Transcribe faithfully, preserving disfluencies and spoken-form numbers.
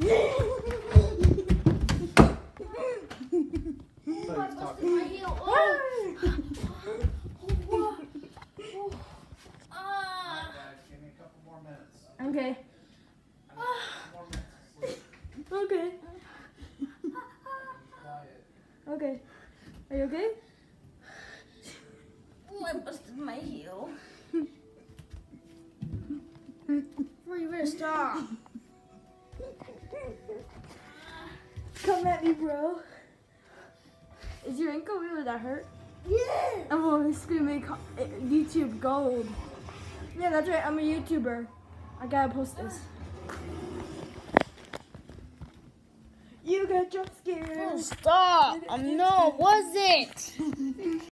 Okay. Okay. Okay. Are you okay? Oh, I busted my heel. Bro, you better stop. Come at me, bro. Is your ankle really that hurt? Yeah. I'm always screaming YouTube gold. Yeah, that's right. I'm a YouTuber. I gotta post this. You got jump scared. Oh, stop. Um, no, was it?